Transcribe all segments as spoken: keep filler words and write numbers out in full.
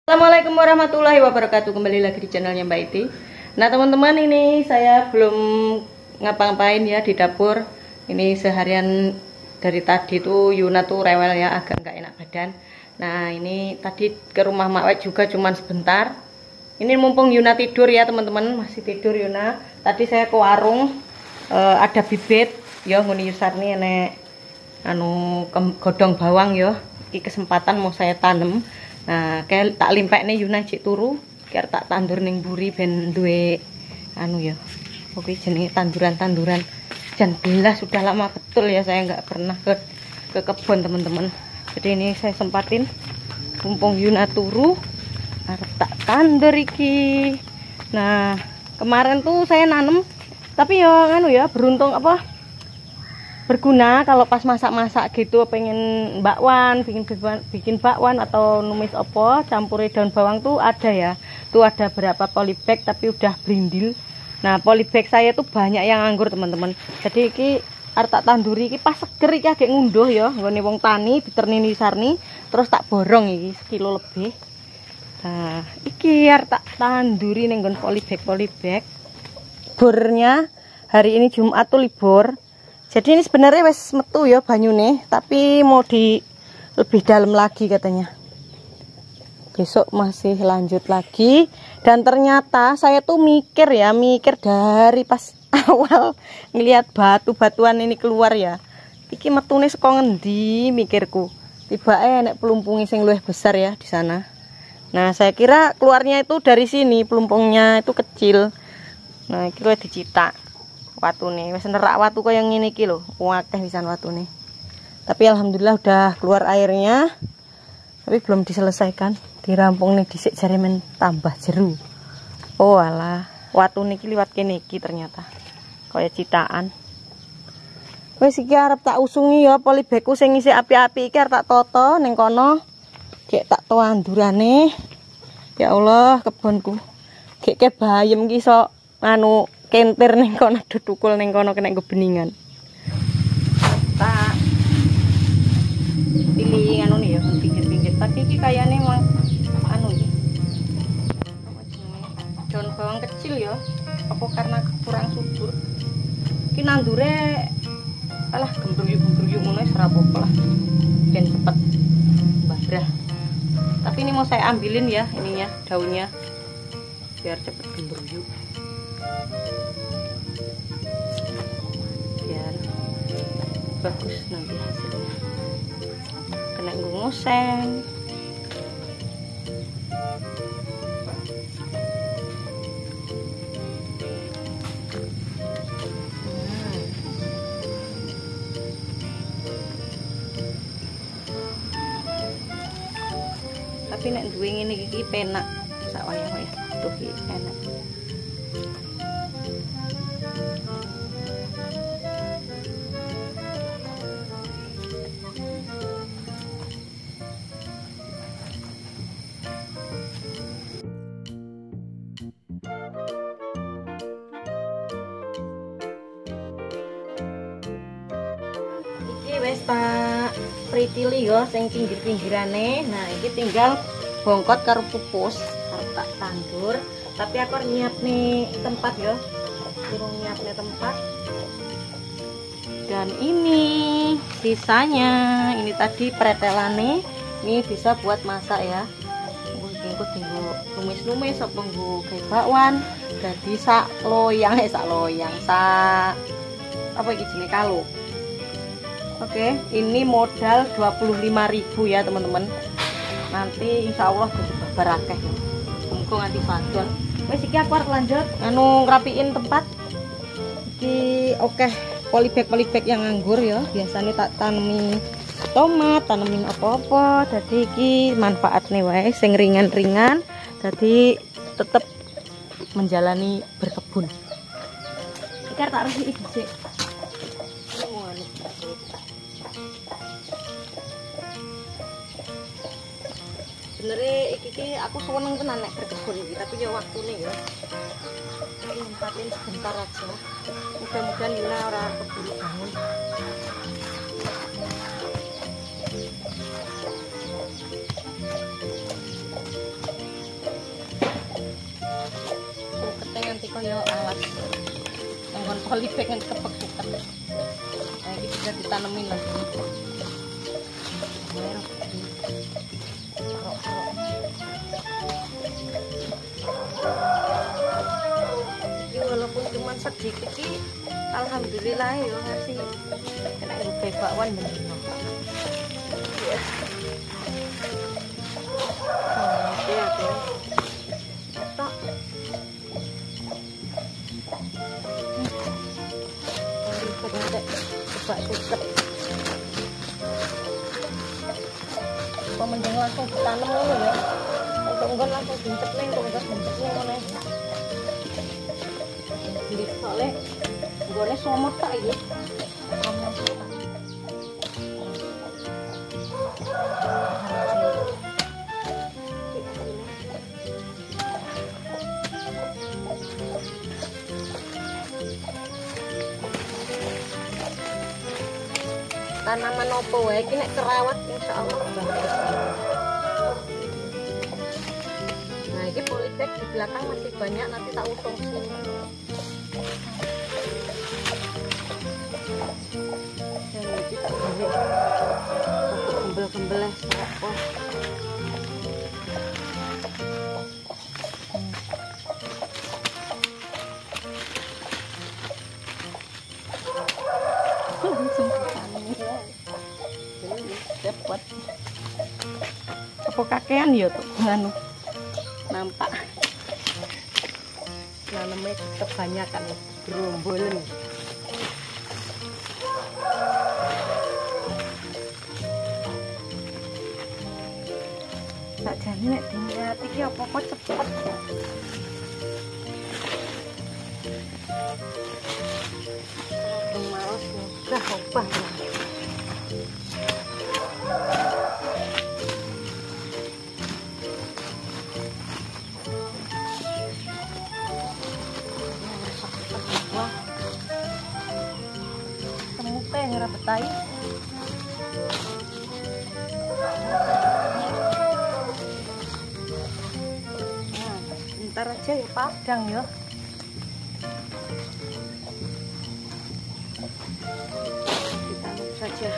Assalamualaikum warahmatullahi wabarakatuh. Kembali lagi di channelnya Mbak Iti. Nah teman-teman, ini saya belum ngapa-ngapain ya di dapur. Ini seharian dari tadi tuh Yuna tuh rewel ya, agak nggak enak badan. Nah ini tadi ke rumah Mak Wet juga cuman sebentar. Ini mumpung Yuna tidur ya teman-teman, masih tidur Yuna. Tadi saya ke warung, e, ada bibit ya nguni Yusarni enek anu godong bawang ya. Ini kesempatan mau saya tanam. Nah, kayak tak limpek nih Yuna cik turu, biar tak tandur ning buri ben duwe anu ya. Oke, jenenge tanduran-tanduran. Jan belas sudah lama betul ya saya nggak pernah ke ke kebun teman-teman. Jadi ini saya sempatin mumpung Yuna turu, arep tak tandur iki. Nah, kemarin tuh saya nanem tapi ya anu ya beruntung apa? Berguna kalau pas masak-masak gitu, pengen bakwan, bikin bikin bakwan atau numis opo, campuri daun bawang tuh ada ya. Tuh ada berapa polybag tapi udah brindil. Nah, polybag saya tuh banyak yang nganggur teman-teman. Jadi iki arep tak tanduri iki pas seger iki agak ngunduh ya, nggone wong tani diterni Sarni, terus tak borong iki sekilo lebih. Nah, iki arep tak tanduri ning nggon polybag-polybag. Burnya hari ini Jumat tuh libur. Jadi ini sebenarnya wes metu ya banyune, tapi mau di lebih dalam lagi katanya. Besok masih lanjut lagi. Dan ternyata saya tuh mikir ya, mikir dari pas awal ngelihat batu-batuan ini keluar ya. Iki metune saka ngendi mikirku. Tiba-tiba enek pelumpungi sing luwih besar ya di sana. Nah, saya kira keluarnya itu dari sini, pelumpungnya itu kecil. Nah, iki luwih dicitak. Watune wis nerak watu kaya ngene iki lho, akeh pisan watune. Tapi alhamdulillah udah keluar airnya. Tapi belum diselesaikan, dirampung nih dhisik jare men tambah jeru. Oh alah, watune iki liwat kene iki ternyata. Kaya citaan. Wis iki arep tak usungi ya polybagku sing isih api-api iki arep tak toto ning kono. Gek tak tandurane. Ya Allah, kebonku. Gek ke bayem iki sok anu kentir ning kono dudukul ning kono kena kebeningan. Tak pilih anu nih ya pinggir-pinggir. Tapi iki kayane emang anu iki. Apa jenenge? Daun bawang kecil ya. Apa karena kurang subur? Iki nandure alah gembruyuk-gembruyuk ngono wis ora apa-apa lah. Ben cepet badrah. Tapi ini mau saya ambilin ya ininya, daunnya. Biar cepet gembruyuk. Biar bagus nanti hasilnya, kena ngoseng. hmm. Tapi nek duwe ngene iki penak sak wayah-wayah tuh enak. Wes tak pritili yo sing pinggir-pinggirane. Nah, iki tinggal bongkot karo pupus arep tak tandur. Tapi aku nyiap nih tempat yo. Kurang nyiapnya tempat. Dan ini sisanya, ini tadi pretelane, ini bisa buat masak ya. Engko tinggo numis-numis apa nggo gawe bakwan, dadi sak loyang eh sak loyang, sak apa iki jenenge kalo. Oke, ini modal dua puluh lima ribu ya teman-teman. Nanti insya Allah berubah barakah ya. Mungkin nanti sadon. Wes iki aku arep lanjut anu ngerapiin tempat. Iki oke, polybag-polybag yang nganggur ya. Biasanya tak tanemi tomat, tanemin apa-apa. Jadi iki manfaatnya wae sing ringan-ringan. Jadi tetap menjalani berkebun. Iki tak resiki dhisik. Sebenarnya iki ki aku seneng tenan nek berkebun iki, tapi ya waktune ya. Nempatin sebentar aja. Mudah-mudahan Yuna ora keburu bangun. pengen kepek-kepek. Nah, ini bisa ditanemin lagi. Ini walaupun cuma sedikit sih, alhamdulillah ya ngasih kena rupai bakwan bener. Ya. Oke, oke. Tok. Mari kita coba tutup. Mending langsung ditanam ngono ya. Untuk enggak langsung dincep ning, untuk enggak dincep ngono. Jadi soalnya nggone somot tak iki. Tanaman opo wae iki nek kerawat insyaallah bagus. Nah, ini polybag di belakang masih banyak, nanti tak usung sini. Dan ini tak balik. Aku gembel-gembel apa. Dapat apa kakean ya tuh nganu nampak nanamnya kebanyakan gerombolan. Tak jadi nek dilihat iki apa-apa cepet. Males gak obah. Temu teh ngerabetai. Nah, ntar aja ya padang ya. Ditanam saja.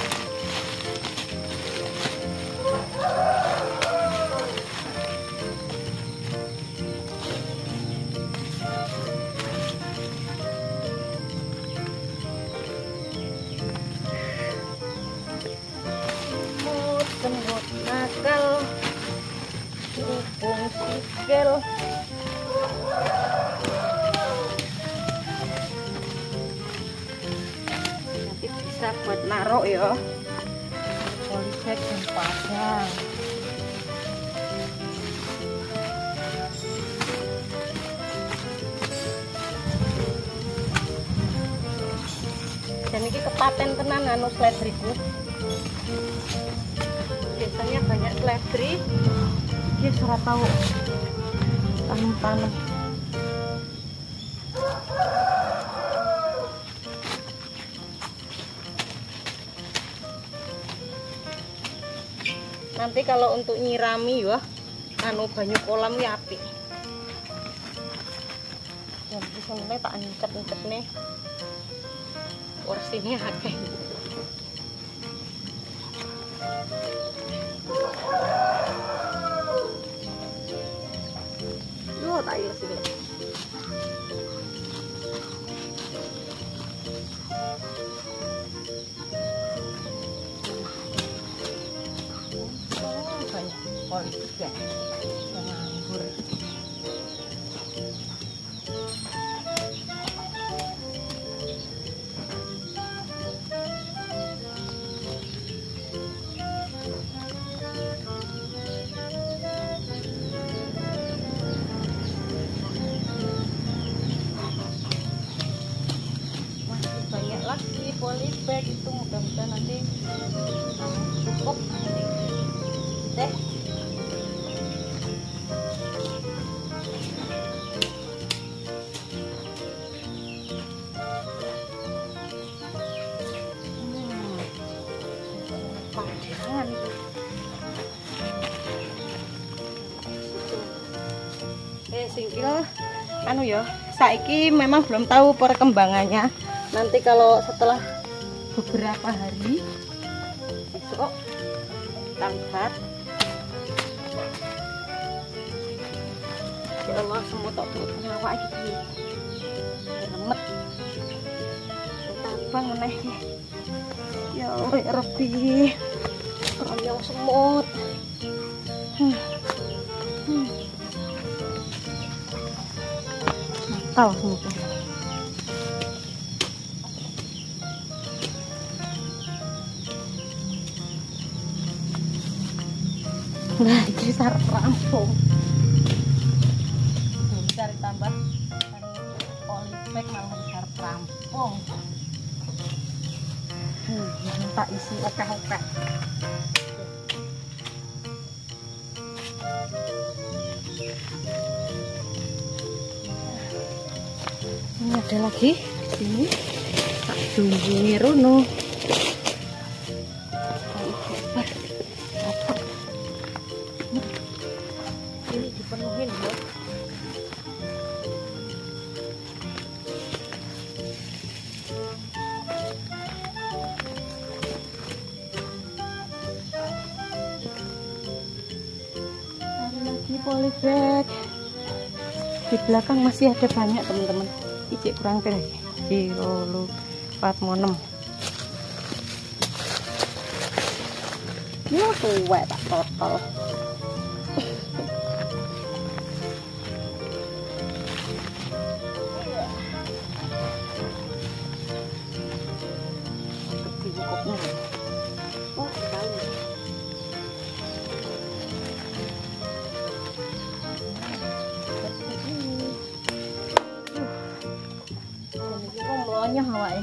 Semut nakal hubung sikil nanti bisa buat naruh ya polybag dan padang. Dan ini kepaten tenan anu seledriku. Biasanya banyak seledri, dia sudah tahu tanam-tanam. Nanti kalau untuk nyirami ya, anu banyu kolam ya apik. Jadi sebenarnya tak encep-encep nih, porsinya akeh. Loh, tak iles ini. Oh, banyak polybag ya, yang nganggur. Lagi polybag itu mudah-mudahan nanti cukup deh. Hmm. Padangan itu. Eh, singkil anu ya. saiki memang belum tahu perkembangannya. Nanti kalau setelah beberapa hari besok kita lihat. Ya Allah, semut tok nyawa iki. Remet. Tabang meneh. Ya Allah, Rabbi. Royong semut. Hmm. Hmm. Nakal semutnya. Nah, ini sarap rampung. Cari tambah polybag malah sarap rampung. Hmm, tak isi oke-oke. Ini ada lagi di sini. Tak junjungi rono. Ini dipenuhin ya. Ada lagi polybag. Di belakang masih ada banyak teman-teman. Iki kurang pira iki? Kilo empat puluh enam. Yo tuwek tak total. Oh, sekali. Ini awake.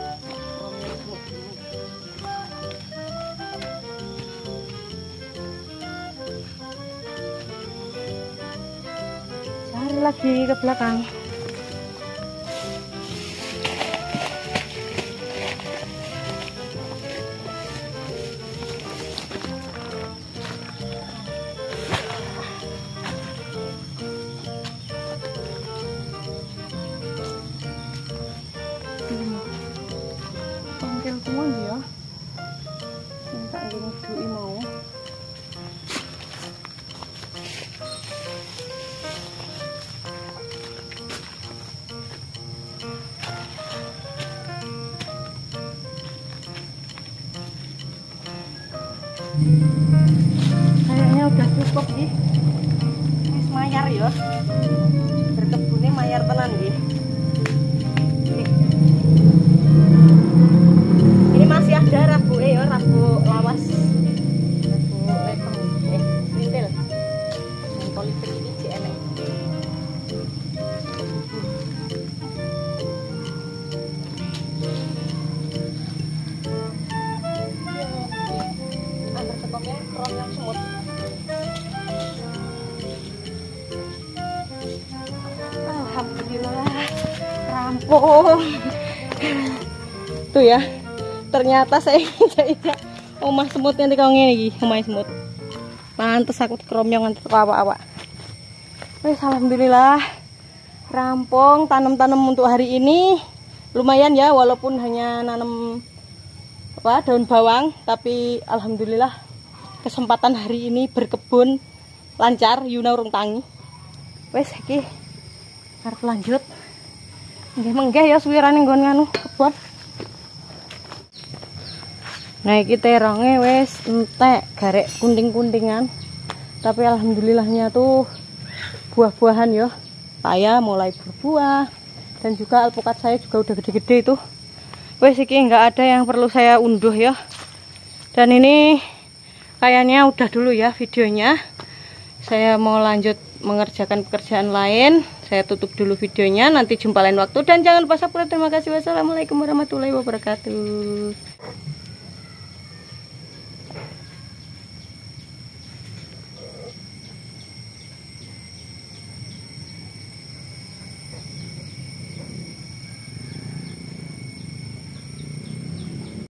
Cari lagi ke belakang. Pangkel semua dia. Minta ini dui mau. Kayaknya udah cukup nih. Wis mayar ya. Berkebunnya mayar tenan nggih. Ini masih ada rabu eh ya, rabu lawas. Rabu lepeng eh sintil. Politik ini cek enek. Ambil stoknya kron yang semut. Alhamdulillah rampung. Tuh ya, ternyata saya injak-injak omah semut nanti kau ngene iki, omah semut. Pantes aku dikromyong nganti awak-awak. Wes alhamdulillah rampung tanam-tanam untuk hari ini. Lumayan ya, walaupun hanya nanam apa daun bawang, tapi alhamdulillah kesempatan hari ini berkebun lancar, Yuna urung tangi. Wes iki arep lanjut. Nggih menggah ya suwirane nggon nganu kebon. Nah iki terongnya wes entek garek kunting-kuntingan. Tapi alhamdulillahnya tuh buah-buahan ya. Saya mulai berbuah dan juga alpukat saya juga udah gede-gede itu. Wes iki nggak ada yang perlu saya unduh ya. Dan ini kayaknya udah dulu ya videonya. Saya mau lanjut mengerjakan pekerjaan lain. Saya tutup dulu videonya, nanti jumpa lain waktu dan jangan lupa subscribe. Terima kasih. Wassalamualaikum warahmatullahi wabarakatuh.